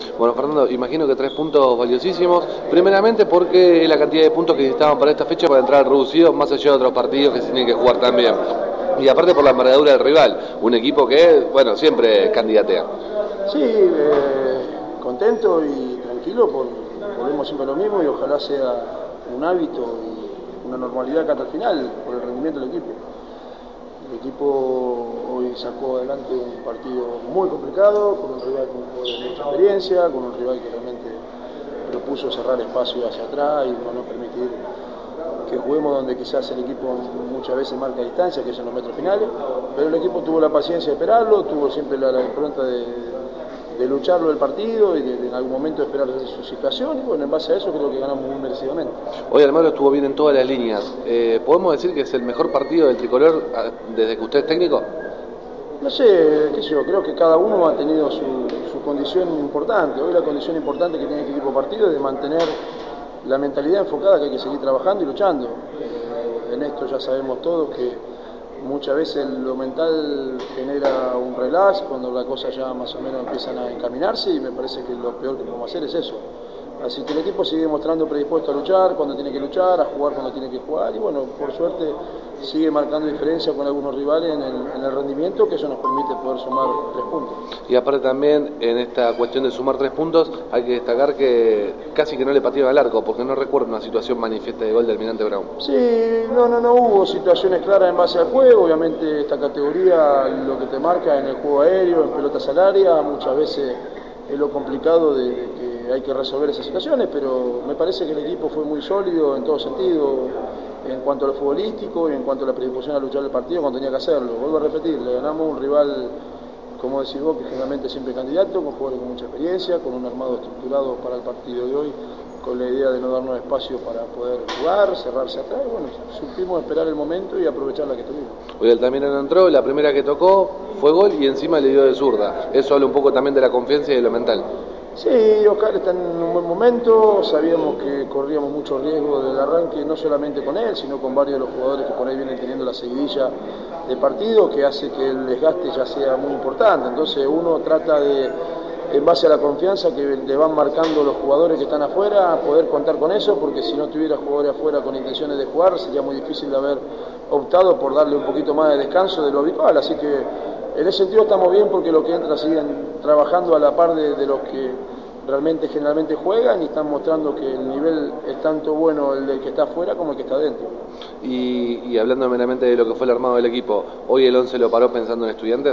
Bueno, Fernando, imagino que 3 puntos valiosísimos, primeramente porque la cantidad de puntos que necesitaban para esta fecha para entrar reducido, más allá de otros partidos que se tienen que jugar también. Y aparte por la envergadura del rival, un equipo que, bueno, siempre candidatea. Sí, contento y tranquilo, volvemos siempre a lo mismo y ojalá sea un hábito y una normalidad acá hasta el final, por el rendimiento del equipo. El equipo hoy sacó adelante un partido muy complicado, con un rival con mucha experiencia, con un rival que realmente propuso cerrar espacio hacia atrás y no permitir que juguemos donde quizás el equipo muchas veces marca distancia, que es en los metros finales, pero el equipo tuvo la paciencia de esperarlo, tuvo siempre la impronta de lucharlo el partido y de en algún momento esperar su situación, y bueno, en base a eso creo que ganamos muy merecidamente. Hoy Almagro estuvo bien en todas las líneas. ¿Podemos decir que es el mejor partido del tricolor desde que usted es técnico? No sé, qué sé yo, creo que cada uno ha tenido su condición importante. Hoy la condición importante que tiene este equipo partido es de mantener la mentalidad enfocada, que hay que seguir trabajando y luchando. En esto ya sabemos todos que muchas veces lo mental genera un relax cuando las cosas ya más o menos empiezan a encaminarse, y me parece que lo peor que podemos hacer es eso. Así que el equipo sigue mostrando predispuesto a luchar cuando tiene que luchar, a jugar cuando tiene que jugar, y bueno, por suerte sigue marcando diferencia con algunos rivales en el rendimiento, que eso nos permite poder sumar 3 puntos. Y aparte también en esta cuestión de sumar 3 puntos hay que destacar que casi que no le patearon al arco, porque no recuerdo una situación manifiesta de gol del Almirante Brown. Sí, no hubo situaciones claras en base al juego. Obviamente esta categoría lo que te marca en el juego aéreo, en pelotas al área, muchas veces es lo complicado de que hay que resolver esas situaciones, pero me parece que el equipo fue muy sólido en todo sentido, en cuanto a lo futbolístico y en cuanto a la predisposición a luchar el partido cuando tenía que hacerlo. Vuelvo a repetir, le ganamos a un rival, como decís vos, que generalmente siempre candidato, con jugadores con mucha experiencia, con un armado estructurado para el partido de hoy, con la idea de no darnos espacio para poder jugar, cerrarse atrás, y bueno, supimos esperar el momento y aprovechar la que tuvimos. Hoy el también entró, la primera que tocó fue gol y encima le dio de zurda. Eso habla un poco también de la confianza y de lo mental. Sí, Oscar está en un buen momento, sabíamos que corríamos mucho riesgo del arranque, no solamente con él, sino con varios de los jugadores que por ahí vienen teniendo la seguidilla de partido, que hace que el desgaste ya sea muy importante. Entonces uno trata de, en base a la confianza que le van marcando los jugadores que están afuera, poder contar con eso, porque si no tuviera jugadores afuera con intenciones de jugar, sería muy difícil de haber optado por darle un poquito más de descanso de lo habitual. Así que en ese sentido estamos bien, porque los que entran siguen trabajando a la par de los que realmente generalmente juegan, y están mostrando que el nivel es tanto bueno el del que está afuera como el que está adentro. Y hablando meramente de lo que fue el armado del equipo, ¿hoy el 11 lo paró pensando en Estudiantes?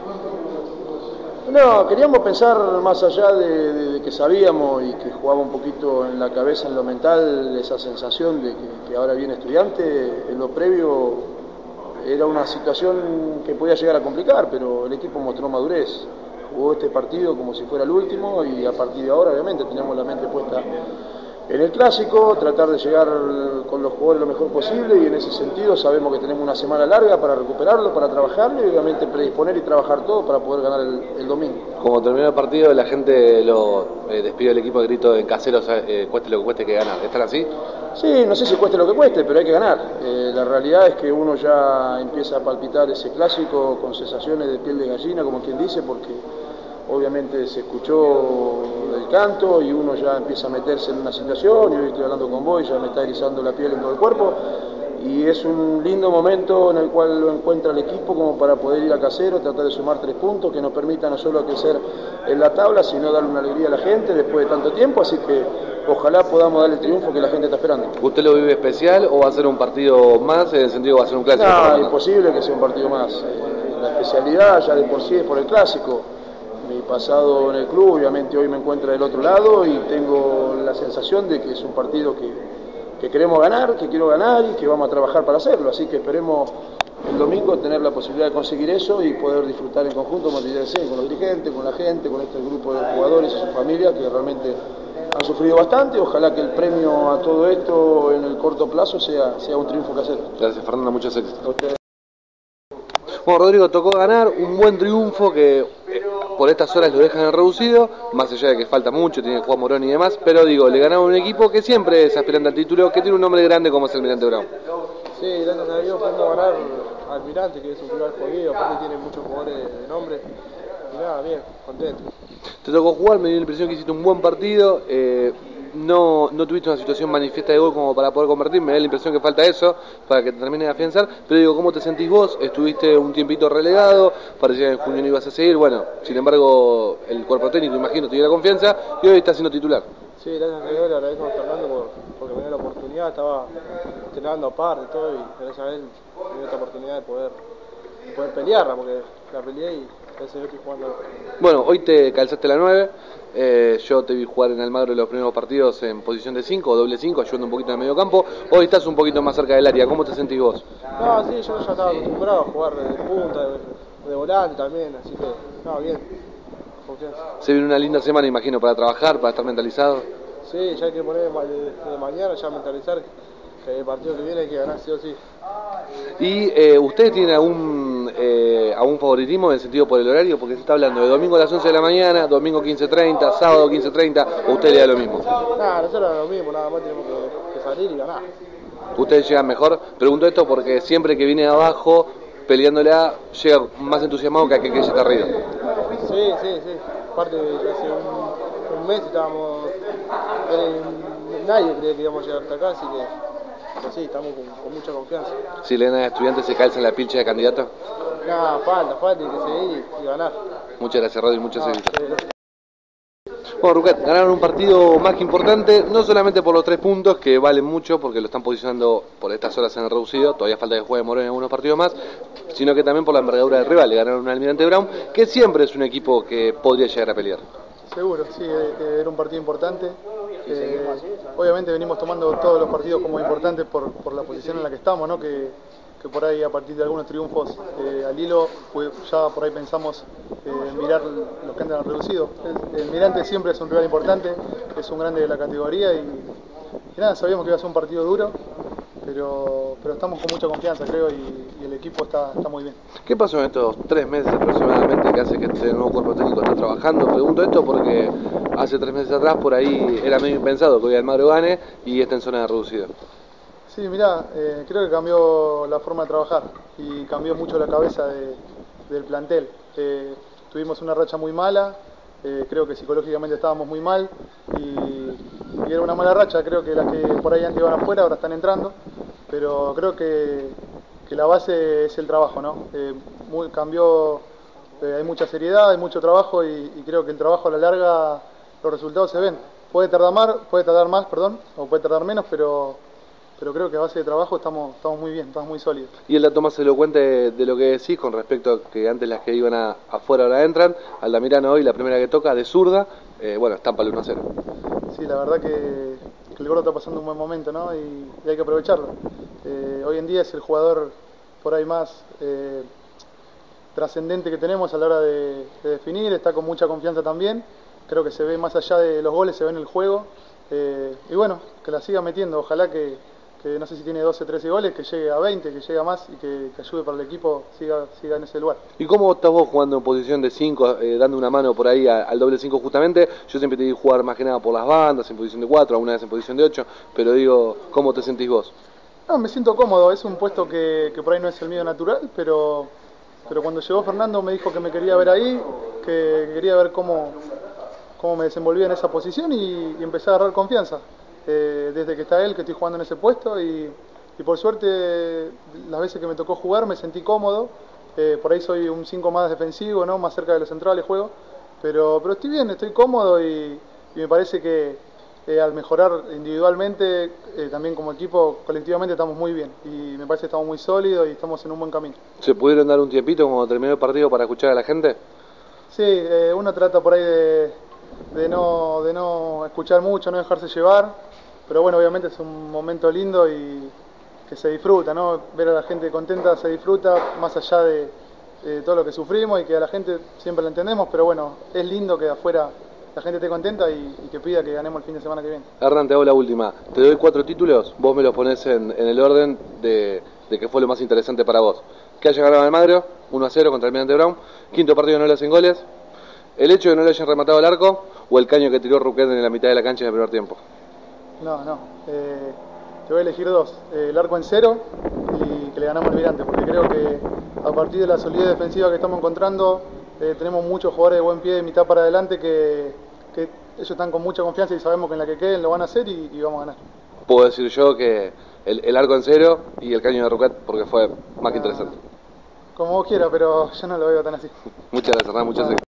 No, queríamos pensar más allá de que sabíamos y que jugaba un poquito en la cabeza, en lo mental, esa sensación de que ahora viene Estudiante. En lo previo era una situación que podía llegar a complicar, pero el equipo mostró madurez. Jugó este partido como si fuera el último, y a partir de ahora obviamente teníamos la mente puesta en el clásico, tratar de llegar con los jugadores lo mejor posible, y en ese sentido sabemos que tenemos una semana larga para recuperarlo, para trabajarlo, y obviamente predisponer y trabajar todo para poder ganar el domingo. Como terminó el partido, la gente lo despidió del equipo de grito en Caseros, cueste lo que cueste, que ganar. ¿Están así? Sí, no sé si cueste lo que cueste, pero hay que ganar. La realidad es que uno ya empieza a palpitar ese clásico con sensaciones de piel de gallina, como quien dice, porque obviamente se escuchó el canto y uno ya empieza a meterse en una situación, y hoy estoy hablando con vos y ya me está erizando la piel en todo el cuerpo, y es un lindo momento en el cual lo encuentra el equipo como para poder ir a Caseros, tratar de sumar 3 puntos que nos permitan no solo crecer en la tabla, sino darle una alegría a la gente después de tanto tiempo, así que ojalá podamos darle el triunfo que la gente está esperando. ¿Usted lo vive especial o va a ser un partido más, en el sentido que va a ser un clásico? No, imposible que sea un partido más. La especialidad ya de por sí es por el clásico. Mi pasado en el club, obviamente hoy me encuentro del otro lado, y tengo la sensación de que es un partido que queremos ganar, que quiero ganar y que vamos a trabajar para hacerlo. Así que esperemos el domingo tener la posibilidad de conseguir eso y poder disfrutar en conjunto, como te decía, con los dirigentes, con la gente, con este grupo de jugadores y su familia, que realmente han sufrido bastante. Ojalá que el premio a todo esto en el corto plazo sea un triunfo casero. Gracias, Fernando, muchos éxitos. Bueno, Rodrigo, tocó ganar un buen triunfo que por estas horas lo dejan reducido, más allá de que falta mucho, tiene que jugar Morón y demás, pero digo, le ganamos a un equipo que siempre es aspirante al título, que tiene un nombre grande como es el Almirante Brown. Sí, gracias a Dios podemos ganar a Almirante, que es un rival jodido, aparte tiene muchos jugadores de nombre, y nada, bien, contento. Te tocó jugar, me dio la impresión que hiciste un buen partido. No tuviste una situación manifiesta de gol como para poder convertir, me da la impresión que falta eso para que te termine de afianzar, pero digo, ¿cómo te sentís vos? Estuviste un tiempito relegado, parecía que en junio no ibas a seguir, bueno, sin embargo el cuerpo técnico, imagino, te dio la confianza y hoy estás siendo titular. Sí, gracias a Dios, le agradezco a Fernando porque me dio la oportunidad, estaba entrenando aparte y todo, y gracias a él me dio esta oportunidad de poder pelearla, porque la peleé y gracias a Dios estoy jugando. Bueno, hoy te calzaste la 9. Yo te vi jugar en Almagro en los primeros partidos en posición de 5 o doble 5, ayudando un poquito en el medio campo. Hoy estás un poquito más cerca del área. ¿Cómo te sentís vos? No, sí, yo ya estaba acostumbrado a jugar de punta, de volante también, así que, no, bien, confianza. Se viene una linda semana, imagino, para trabajar, para estar mentalizado. Sí, ya hay que poner de mañana, ya mentalizar que el partido que viene hay que ganar sí o sí. ¿Y ustedes tienen algún favoritismo en el sentido por el horario? Porque se está hablando de domingo a las 11 de la mañana, domingo 15:30, sábado 15:30, ¿o usted le da lo mismo? Nada, nosotros lo mismo, nada más tenemos que salir y ganar. ¿Ustedes llegan mejor? Pregunto esto porque siempre que viene de abajo, peleándola, llega más entusiasmado que aquel que ya está arriba. Sí. Aparte, hace un mes estábamos... nadie creía que íbamos a llegar hasta acá, así que... Pero sí, estamos con mucha confianza. Si le dan a estudiantes, ¿se calza en la pilcha de candidato? Nada, falta, hay que seguir y ganar. Muchas gracias, Rodri, muchas gracias. Sí. Bueno, Ruquet, ganaron un partido más que importante, no solamente por los 3 puntos, que valen mucho porque lo están posicionando por estas horas en el reducido, todavía falta que juegue Morón en algunos partidos más, sino que también por la envergadura del rival. Le ganaron un Almirante Brown, que siempre es un equipo que podría llegar a pelear. Seguro, sí, era un partido importante. Obviamente venimos tomando todos los partidos como importantes por la posición en la que estamos, ¿no? Que por ahí a partir de algunos triunfos al hilo, pues ya por ahí pensamos mirar los que andan reducidos. El Mirante siempre es un rival importante, es un grande de la categoría y nada, sabíamos que iba a ser un partido duro, pero estamos con mucha confianza, creo, y el equipo está muy bien. ¿Qué pasó en estos 3 meses aproximadamente que hace que este nuevo cuerpo técnico está trabajando? Pregunto esto porque hace 3 meses atrás por ahí era medio impensado que hoy Almagro gane y está en zona de reducido. Sí, mirá, creo que cambió la forma de trabajar y cambió mucho la cabeza del plantel. Tuvimos una racha muy mala, creo que psicológicamente estábamos muy mal y era una mala racha. Creo que las que por ahí antes iban afuera ahora están entrando, pero creo que la base es el trabajo, ¿no? Cambió, hay mucha seriedad, hay mucho trabajo y creo que el trabajo a la larga, los resultados se ven. Puede tardar más, o puede tardar menos, pero creo que a base de trabajo estamos muy bien, estamos muy sólidos. Y el dato más elocuente de lo que decís con respecto a que antes las que iban afuera ahora entran, Altamirano hoy la primera que toca de zurda, bueno, estampa el 1-0. Sí, la verdad que el Gordo está pasando un buen momento, ¿no? Y hay que aprovecharlo. Hoy en día es el jugador por ahí más trascendente que tenemos a la hora de definir, está con mucha confianza también, creo que se ve más allá de los goles, se ve en el juego, y bueno, que la siga metiendo, ojalá que no sé si tiene 12 o 13 goles, que llegue a 20, que llegue a más y que ayude para el equipo, siga en ese lugar. ¿Y cómo estás vos jugando en posición de 5, dando una mano por ahí al doble 5 justamente? Yo siempre te vi jugar más que nada por las bandas, en posición de 4, alguna vez en posición de 8, pero digo, ¿cómo te sentís vos? No, me siento cómodo, es un puesto que por ahí no es el mío natural, pero cuando llegó Fernando me dijo que me quería ver ahí, que quería ver cómo me desenvolvía en esa posición y empecé a agarrar confianza. Desde que está él, que estoy jugando en ese puesto y por suerte las veces que me tocó jugar me sentí cómodo, por ahí soy un 5 más defensivo, ¿no? Más cerca de los centrales juego, pero estoy bien, estoy cómodo y me parece que al mejorar individualmente, también como equipo, colectivamente estamos muy bien y me parece que estamos muy sólidos y estamos en un buen camino. ¿Se pudieron dar un tiempito cuando terminó el partido para escuchar a la gente? Sí, uno trata por ahí de no escuchar mucho, no dejarse llevar, pero bueno, obviamente es un momento lindo y que se disfruta, ¿no? Ver a la gente contenta se disfruta, más allá de todo lo que sufrimos y que a la gente siempre la entendemos, pero bueno, es lindo que de afuera la gente esté contenta y que pida que ganemos el fin de semana que viene. Hernán, te hago la última. Te doy 4 títulos, vos me los pones en el orden de qué fue lo más interesante para vos. Que haya ganado Almagro, 1-0 contra el Almirante Brown, quinto partido no le hacen goles, el hecho de que no le hayan rematado el arco o el caño que tiró Ruquet en la mitad de la cancha en el primer tiempo. No, te voy a elegir 2, el arco en 0 y que le ganamos al Almirante, porque creo que a partir de la solidez defensiva que estamos encontrando tenemos muchos jugadores de buen pie de mitad para adelante que ellos están con mucha confianza y sabemos que en la que queden lo van a hacer y vamos a ganar. Puedo decir yo que el arco en cero y el caño de Rucat porque fue más que interesante. Como vos quieras, pero yo no lo veo tan así. Muchas gracias, Hernán, muchas gracias.